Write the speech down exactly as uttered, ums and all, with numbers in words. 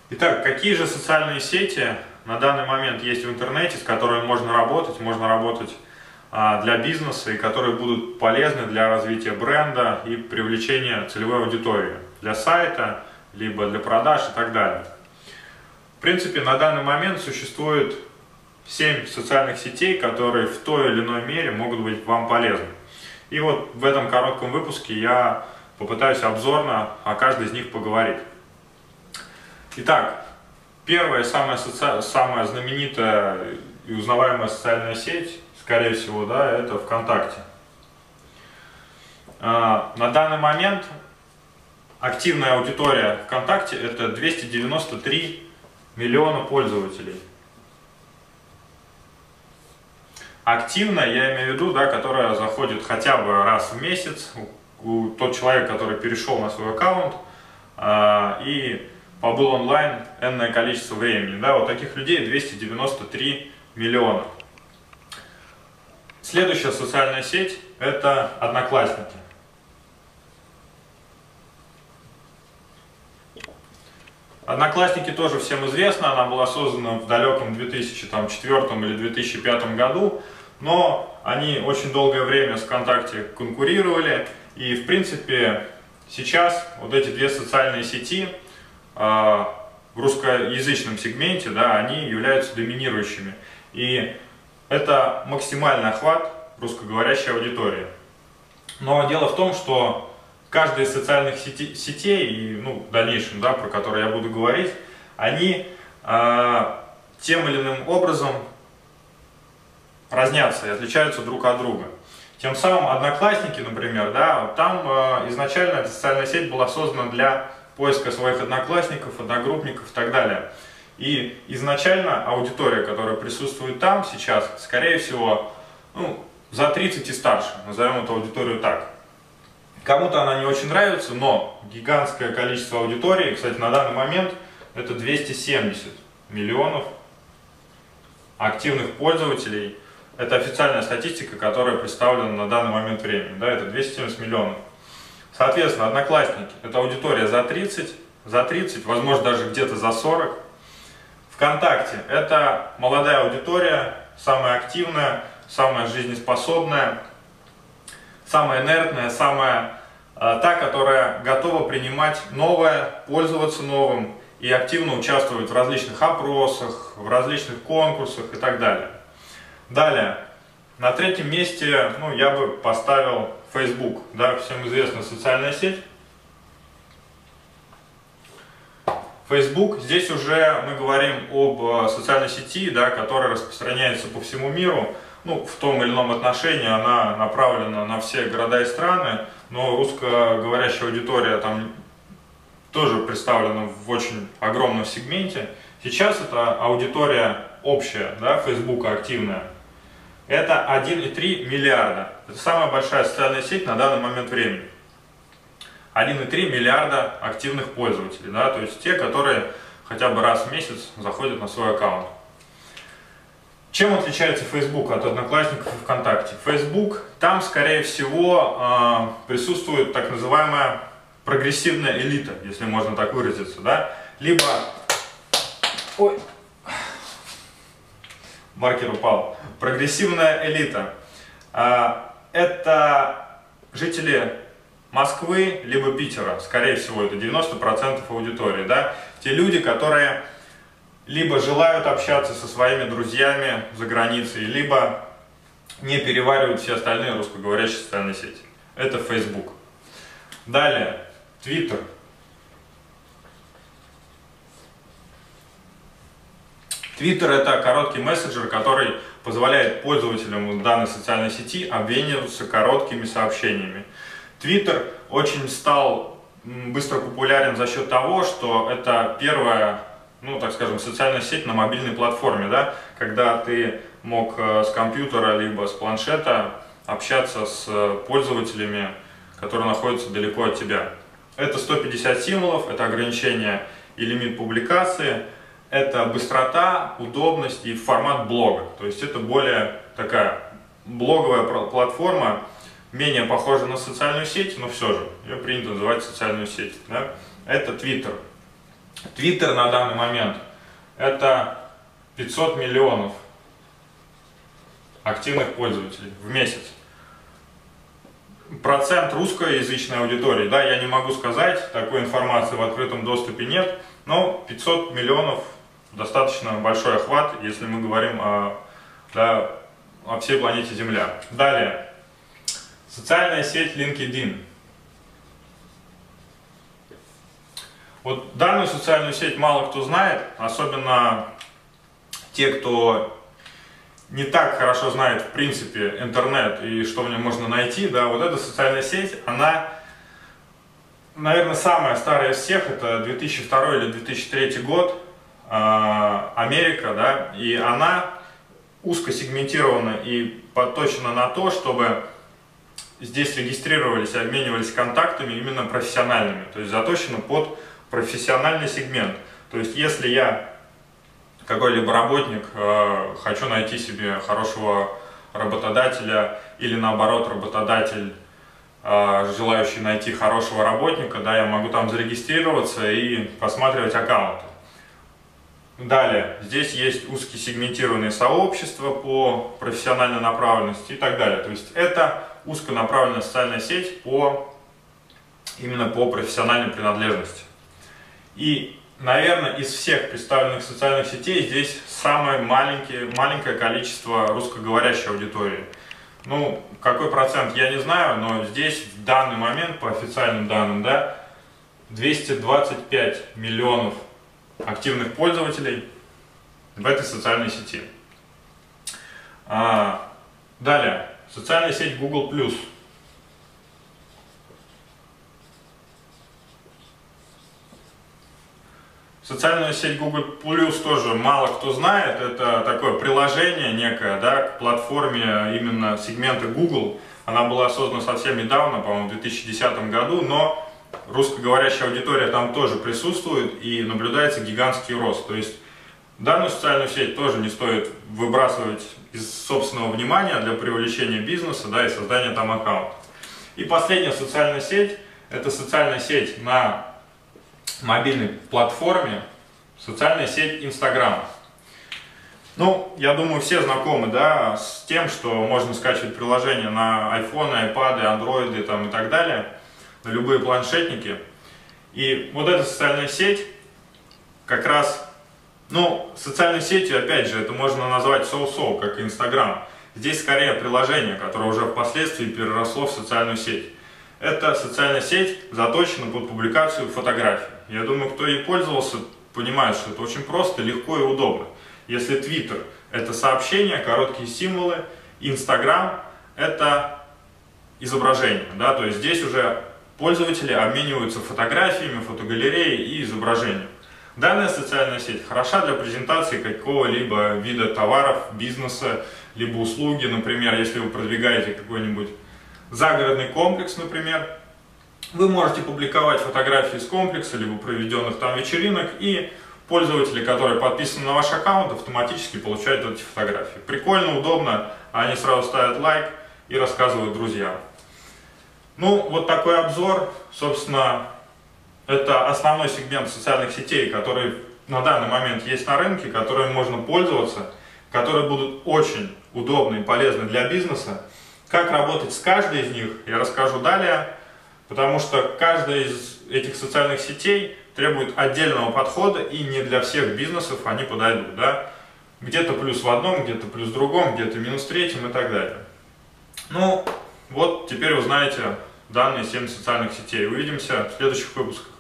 Итак, какие же социальные сети на данный момент есть в интернете, с которыми можно работать, можно работать а, для бизнеса и которые будут полезны для развития бренда и привлечения целевой аудитории для сайта, либо для продаж и так далее. В принципе, на данный момент существует семь социальных сетей, которые в той или иной мере могут быть вам полезны. И вот в этом коротком выпуске я попытаюсь обзорно о каждой из них поговорить. Итак, первая, самая, соци... самая знаменитая и узнаваемая социальная сеть, скорее всего, да, это ВКонтакте. А, на данный момент активная аудитория ВКонтакте — это двести девяносто три миллиона пользователей. Активная, я имею в виду, да, которая заходит хотя бы раз в месяц, у, у, тот человек, который перешел на свой аккаунт а, и побыл онлайн энное количество времени. Да, вот таких людей двести девяносто три миллиона. Следующая социальная сеть — это Одноклассники. Одноклассники тоже всем известно, она была создана в далеком две тысячи четвёртом или две тысячи пятом году, но они очень долгое время с ВКонтакте конкурировали, и в принципе сейчас вот эти две социальные сети э, в русскоязычном сегменте, да, они являются доминирующими, и это максимальный охват русскоговорящей аудитории. Но дело в том, что каждая из социальных сетей, сетей и, ну, в дальнейшем, да, про которые я буду говорить, они э, тем или иным образом разнятся и отличаются друг от друга. Тем самым Одноклассники, например, да, там э, изначально эта социальная сеть была создана для поиска своих одноклассников, одногруппников и так далее. И изначально аудитория, которая присутствует там сейчас, скорее всего, ну, за тридцать и старше, назовем эту аудиторию так. Кому-то она не очень нравится, но гигантское количество аудитории, кстати, на данный момент это двести семьдесят миллионов активных пользователей. Это официальная статистика, которая представлена на данный момент времени. Да, это двести семьдесят миллионов. Соответственно, Одноклассники — это аудитория за тридцать, за тридцать, возможно, даже где-то за сорок. ВКонтакте — это молодая аудитория, самая активная, самая жизнеспособная, самая инертная, самая э, та, которая готова принимать новое, пользоваться новым и активно участвовать в различных опросах, в различных конкурсах и так далее. Далее, на третьем месте, ну, я бы поставил Facebook, да, всем известная социальная сеть. Facebook, здесь уже мы говорим об социальной сети, да, которая распространяется по всему миру. Ну, в том или ином отношении она направлена на все города и страны, но русскоговорящая аудитория там тоже представлена в очень огромном сегменте. Сейчас это аудитория общая, да, Facebook активная. Это один и три миллиарда. Это самая большая социальная сеть на данный момент времени. один и три миллиарда активных пользователей, да, то есть те, которые хотя бы раз в месяц заходят на свой аккаунт. Чем отличается Facebook от Одноклассников и ВКонтакте? Facebook, там, скорее всего, присутствует так называемая прогрессивная элита, если можно так выразиться, да? Либо... Ой, маркер упал. Прогрессивная элита. Это жители Москвы, либо Питера, скорее всего, это девяносто процентов аудитории, да? Те люди, которые либо желают общаться со своими друзьями за границей, либо не переваривают все остальные русскоговорящие социальные сети. Это Facebook. Далее, Twitter. Twitter — это короткий мессенджер, который позволяет пользователям данной социальной сети обмениваться короткими сообщениями. Twitter очень стал быстро популярен за счет того, что это первая, ну, так скажем, социальная сеть на мобильной платформе, да, когда ты мог с компьютера либо с планшета общаться с пользователями, которые находятся далеко от тебя. Это сто пятьдесят символов, это ограничение и лимит публикации, это быстрота, удобность и формат блога. То есть это более такая блоговая платформа, менее похожа на социальную сеть, но все же ее принято называть социальную сеть. Да? Это Twitter. Twitter на данный момент это пятьсот миллионов активных пользователей в месяц. Процент русскоязычной аудитории, да, я не могу сказать, такой информации в открытом доступе нет, но пятьсот миллионов достаточно большой охват, если мы говорим о, да, о всей планете Земля. Далее, социальная сеть LinkedIn. Вот данную социальную сеть мало кто знает, особенно те, кто не так хорошо знает в принципе интернет и что в нем можно найти. Да, вот эта социальная сеть, она, наверное, самая старая из всех, это две тысячи второй или две тысячи третий год, Америка, да, и она узко сегментирована и подточена на то, чтобы здесь регистрировались и обменивались контактами именно профессиональными, то есть заточена под профессиональный сегмент. То есть если я какой-либо работник, э, хочу найти себе хорошего работодателя, или наоборот работодатель, э, желающий найти хорошего работника, да, я могу там зарегистрироваться и просматривать аккаунты. Далее, здесь есть узкие сегментированные сообщества по профессиональной направленности и так далее. То есть это узконаправленная социальная сеть по, именно по профессиональной принадлежности. И, наверное, из всех представленных социальных сетей здесь самое маленькое, маленькое количество русскоговорящей аудитории. Ну, какой процент, я не знаю, но здесь в данный момент, по официальным данным, да, двести двадцать пять миллионов активных пользователей в этой социальной сети. А, далее, социальная сеть Google плюс. Социальную сеть Google плюс тоже мало кто знает. Это такое приложение некое, да, к платформе именно сегмента Google. Она была создана совсем недавно, по-моему, в две тысячи десятом году, но русскоговорящая аудитория там тоже присутствует и наблюдается гигантский рост. То есть данную социальную сеть тоже не стоит выбрасывать из собственного внимания для привлечения бизнеса, да, и создания там аккаунта. И последняя социальная сеть – это социальная сеть на мобильной платформе, социальная сеть Instagram. Ну, я думаю, все знакомы, да, с тем, что можно скачивать приложения на iPhone, iPad, Android там, и так далее, на любые планшетники. И вот эта социальная сеть как раз, ну, социальной сетью, опять же, это можно назвать соу-соу, как и Instagram. Здесь скорее приложение, которое уже впоследствии переросло в социальную сеть. Эта социальная сеть заточена под публикацию фотографий. Я думаю, кто ей пользовался, понимает, что это очень просто, легко и удобно. Если Twitter – это сообщения, короткие символы, Instagram – это изображение, да, то есть здесь уже пользователи обмениваются фотографиями, фотогалереей и изображением. Данная социальная сеть хороша для презентации какого-либо вида товаров, бизнеса, либо услуги. Например, если вы продвигаете какой-нибудь загородный комплекс, например, вы можете публиковать фотографии из комплекса, либо проведенных там вечеринок, и пользователи, которые подписаны на ваш аккаунт, автоматически получают эти фотографии. Прикольно, удобно, они сразу ставят лайк и рассказывают друзьям. Ну, вот такой обзор, собственно, это основной сегмент социальных сетей, который на данный момент есть на рынке, которыми можно пользоваться, которые будут очень удобны и полезны для бизнеса. Как работать с каждой из них, я расскажу далее, потому что каждая из этих социальных сетей требует отдельного подхода, и не для всех бизнесов они подойдут. Да? Где-то плюс в одном, где-то плюс в другом, где-то минус в третьем и так далее. Ну, вот теперь вы знаете данные семь социальных сетей. Увидимся в следующих выпусках.